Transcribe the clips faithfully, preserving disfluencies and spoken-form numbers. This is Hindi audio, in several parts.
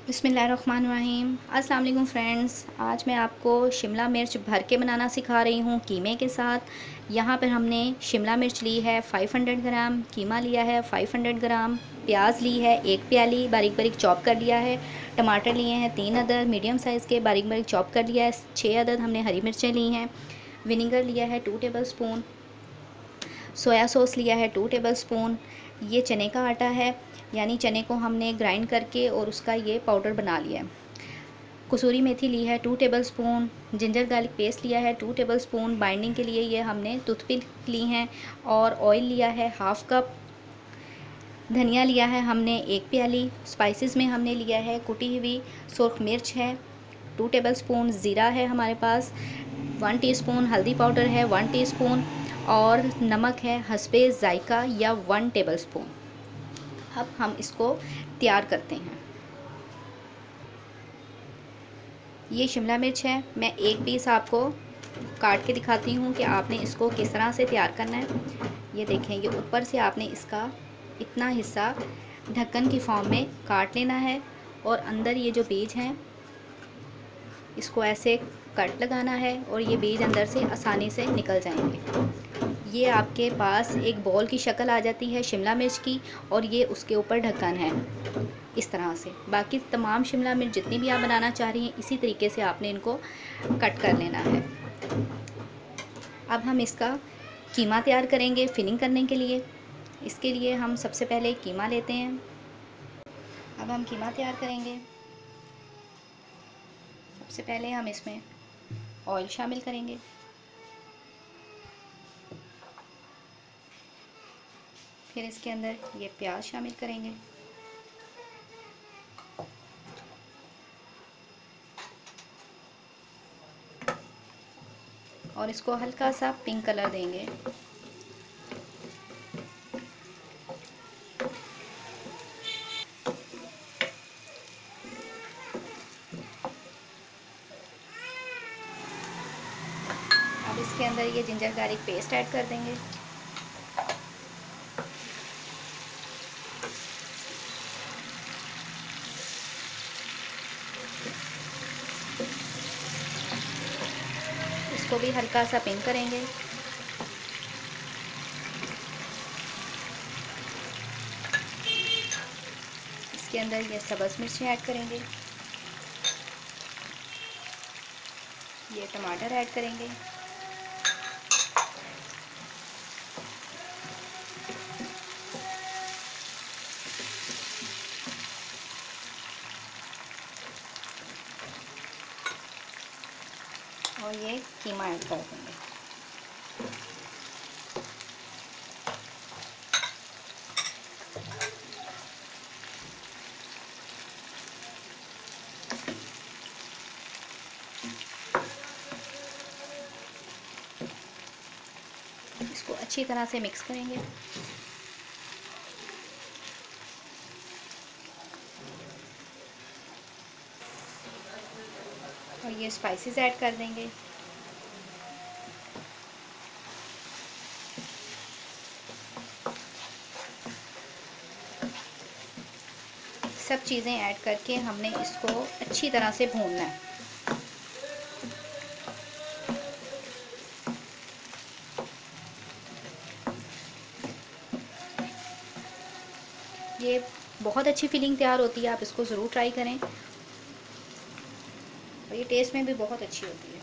बिस्मिल्लाहिर्रहमानिर्रहीम। अस्सलाम वालेकुम फ्रेंड्स, आज मैं आपको शिमला मिर्च भर के बनाना सिखा रही हूँ कीमे के साथ। यहाँ पर हमने शिमला मिर्च ली है पाँच सौ ग्राम, कीमा लिया है पाँच सौ ग्राम, प्याज ली है एक प्याली बारीक बारीक चॉप कर लिया है, टमाटर लिए हैं तीन अदद मीडियम साइज़ के बारीक बारीक चॉप कर लिया है, छः अदद हमने हरी मिर्चें ली हैं, विनेगर लिया है two tablespoon, soya sauce लिया है टू टेबल स्पून। ये चने का आटा है, यानी चने को हमने ग्राइंड करके और उसका ये पाउडर बना लिया है। कसूरी मेथी ली है two tablespoon, ginger garlic paste लिया है टू टेबल स्पून। बाइंडिंग के लिए ये हमने टूथपिक ली हैं और ऑयल लिया है हाफ़ कप। धनिया लिया है हमने एक प्याली। स्पाइसेस में हमने लिया है कुटी हुई सुर्ख मिर्च है टू टेबल स्पून, ज़ीरा है हमारे पास वन टीस्पून, हल्दी पाउडर है वन टीस्पून और नमक है हस्बे जायका या वन टेबल स्पून। अब हम इसको तैयार करते हैं। ये शिमला मिर्च है, मैं एक पीस आपको काट के दिखाती हूँ कि आपने इसको किस तरह से तैयार करना है। ये देखें, ये ऊपर से आपने इसका इतना हिस्सा ढक्कन की फॉर्म में काट लेना है और अंदर ये जो बीज हैं इसको ऐसे कट लगाना है और ये बीज अंदर से आसानी से निकल जाएंगे। ये आपके पास एक बॉल की शक्ल आ जाती है शिमला मिर्च की और ये उसके ऊपर ढक्कन है इस तरह से। बाकी तमाम शिमला मिर्च जितनी भी आप बनाना चाह रही हैं इसी तरीके से आपने इनको कट कर लेना है। अब हम इसका कीमा तैयार करेंगे फिलिंग करने के लिए। इसके लिए हम सबसे पहले कीमा लेते हैं। अब हम कीमा तैयार करेंगे। सबसे पहले हम इसमें ऑयल शामिल करेंगे, फिर इसके अंदर ये प्याज शामिल करेंगे, और इसको हल्का सा पिंक कलर देंगे। अब इसके अंदर ये जिंजर गार्लिक पेस्ट ऐड कर देंगे। इसको भी हल्का सा पिंक करेंगे। इसके अंदर ये सब्ज़ मिर्ची ऐड करेंगे, ये टमाटर ऐड करेंगे, और ये कीमा ऐड कर देंगे। इसको अच्छी तरह से मिक्स करेंगे। और ये स्पाइसेस ऐड कर देंगे। सब चीज़ें ऐड करके हमने इसको अच्छी तरह से भूनना है। ये बहुत अच्छी फीलिंग तैयार होती है, आप इसको ज़रूर ट्राई करें और ये टेस्ट में भी बहुत अच्छी होती है।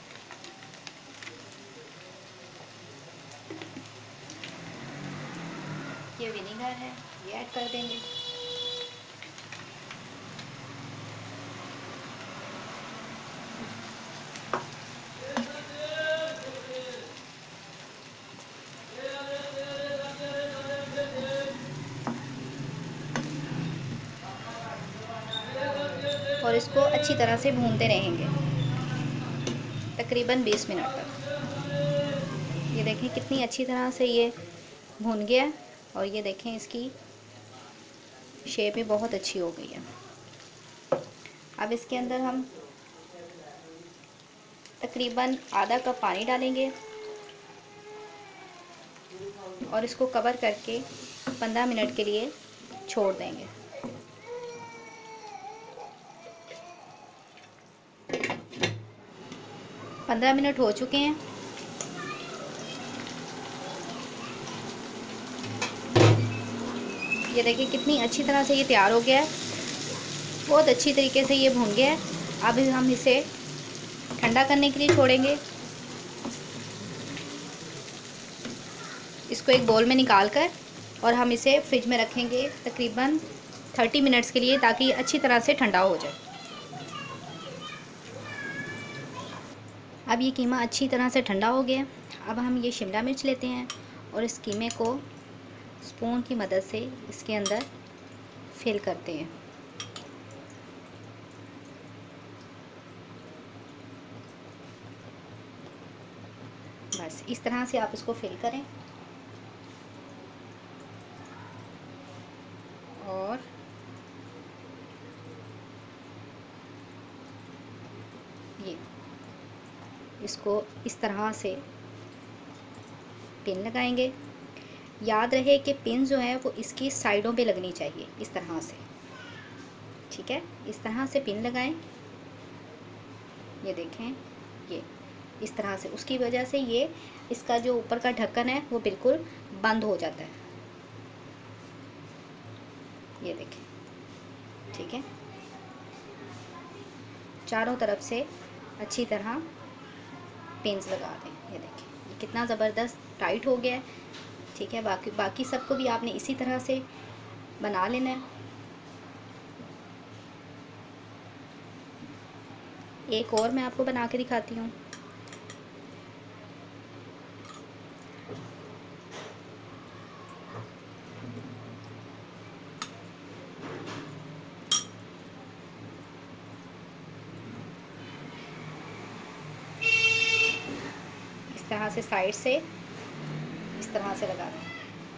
ये विनेगर है, ये ऐड कर देंगे। और इसको अच्छी तरह से भूनते रहेंगे तकरीबन बीस मिनट तक। ये देखें कितनी अच्छी तरह से ये भून गया और ये देखें इसकी शेप भी बहुत अच्छी हो गई है। अब इसके अंदर हम तकरीबन आधा कप पानी डालेंगे और इसको कवर करके पंद्रह मिनट के लिए छोड़ देंगे। पंद्रह मिनट हो चुके हैं। ये देखिए कितनी अच्छी तरह से ये तैयार हो गया है, बहुत अच्छी तरीके से ये भुन गया है। अब हम इसे ठंडा करने के लिए छोड़ेंगे। इसको एक बाउल में निकाल कर और हम इसे फ्रिज में रखेंगे तकरीबन तीस मिनट्स के लिए, ताकि ये अच्छी तरह से ठंडा हो जाए। अब ये कीमा अच्छी तरह से ठंडा हो गया। अब हम ये शिमला मिर्च लेते हैं और इस कीमे को स्पून की मदद से इसके अंदर फिल करते हैं। बस इस तरह से आप इसको फिल करें और ये इसको इस तरह से पिन लगाएंगे। याद रहे कि पिन जो है वो इसकी साइडों पे लगनी चाहिए, इस तरह से, ठीक है। इस तरह से पिन लगाएं। ये देखें, ये इस तरह से, उसकी वजह से ये इसका जो ऊपर का ढक्कन है वो बिल्कुल बंद हो जाता है। ये देखें, ठीक है। चारों तरफ से अच्छी तरह पिन्स लगा दें। ये देखें, ये कितना ज़बरदस्त टाइट हो गया है, ठीक है। बाकी बाकी सबको भी आपने इसी तरह से बना लेना है। एक और मैं आपको बना के दिखाती हूँ। इस तरह से साइड से इस तरह से लगा दें।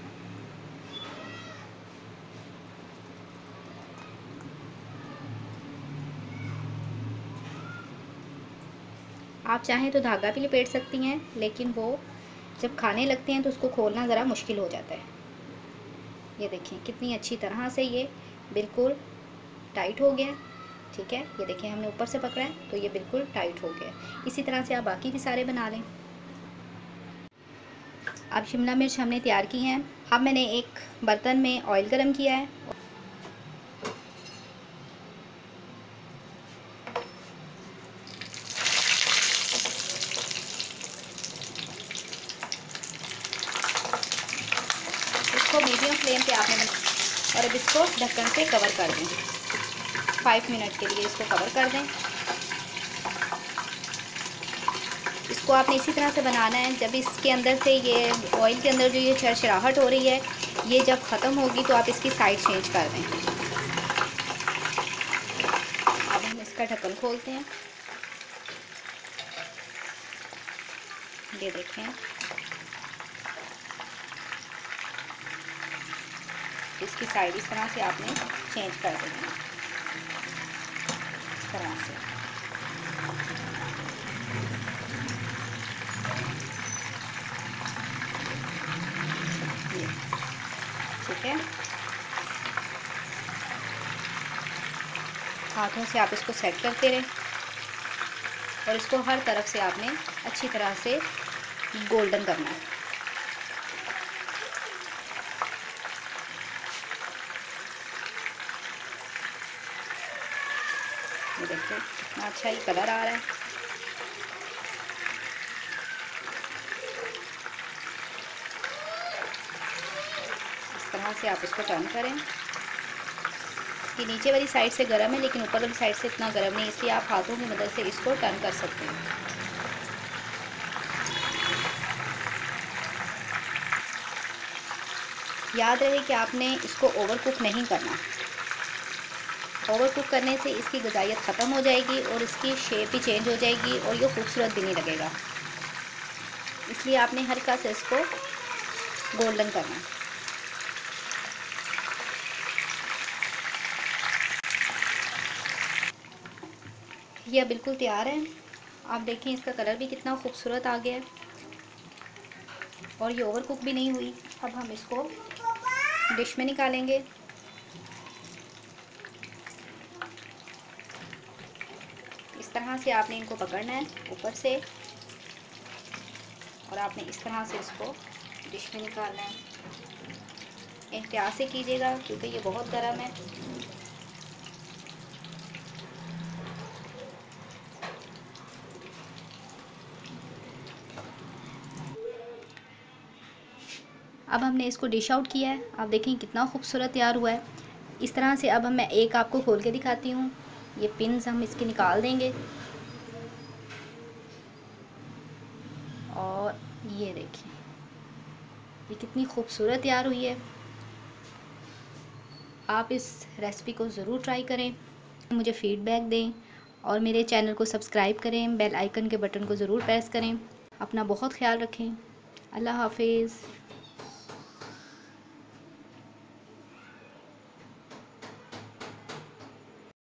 आप चाहें तो धागा भी लपेट सकती हैं, लेकिन वो जब खाने लगते हैं तो उसको खोलना ज़रा मुश्किल हो जाता है। ये देखिए कितनी अच्छी तरह से ये बिल्कुल टाइट हो गया, ठीक है। ये देखिए हमने ऊपर से पकड़ा है तो ये बिल्कुल टाइट हो गया। इसी तरह से आप बाकी भी सारे बना लें। अब शिमला मिर्च हमने तैयार की हैं। अब मैंने एक बर्तन में ऑयल गरम किया है। इसको मीडियम फ्लेम पे आपने और अब इसको ढक्कन से कवर कर दें। फाइव मिनट के लिए इसको कवर कर दें। इसको आपने इसी तरह से बनाना है। जब इसके अंदर से ये ऑयल के अंदर जो ये चरचराहट हो रही है, ये जब ख़त्म होगी तो आप इसकी साइड चेंज कर दें। अब हम इसका ढक्कन खोलते हैं। ये देखें, इसकी साइड इस तरह से आपने चेंज कर देना, इस तरह से। ठीक है, हाथों से आप इसको सेट करते रहें और इसको हर तरफ से आपने अच्छी तरह से गोल्डन करना है। ये देखिए कितना अच्छा ये कलर आ रहा है। इस तरह से आप इसको टर्न करें। कि नीचे वाली साइड से गर्म है लेकिन ऊपर वाली साइड से इतना गर्म नहीं, इसलिए आप हाथों की मदद से इसको टर्न कर सकते हैं। याद रहे कि आपने इसको ओवर कुक नहीं करना। ओवर कुक करने से इसकी ग़िज़ाइयत ख़त्म हो जाएगी और इसकी शेप भी चेंज हो जाएगी और ये खूबसूरत भी नहीं लगेगा। इसलिए आपने हल्का से इसको गोल्डन करना है। यह बिल्कुल तैयार है। आप देखें इसका कलर भी कितना खूबसूरत आ गया है और ये ओवर कुक भी नहीं हुई। अब हम इसको डिश में निकालेंगे। इस तरह से आपने इनको पकड़ना है ऊपर से और आपने इस तरह से इसको डिश में निकालना है। एहतियात से कीजिएगा क्योंकि ये बहुत गर्म है। अब हमने इसको डिश आउट किया है। आप देखें कितना खूबसूरत तैयार हुआ है। इस तरह से अब हम मैं एक आपको खोल के दिखाती हूँ। ये पिन्स हम इसके निकाल देंगे और ये देखिए ये कितनी खूबसूरत तैयार हुई है। आप इस रेसिपी को ज़रूर ट्राई करें, मुझे फ़ीडबैक दें और मेरे चैनल को सब्सक्राइब करें। बेल आइकन के बटन को ज़रूर प्रेस करें। अपना बहुत ख्याल रखें। अल्लाह हाफिज़।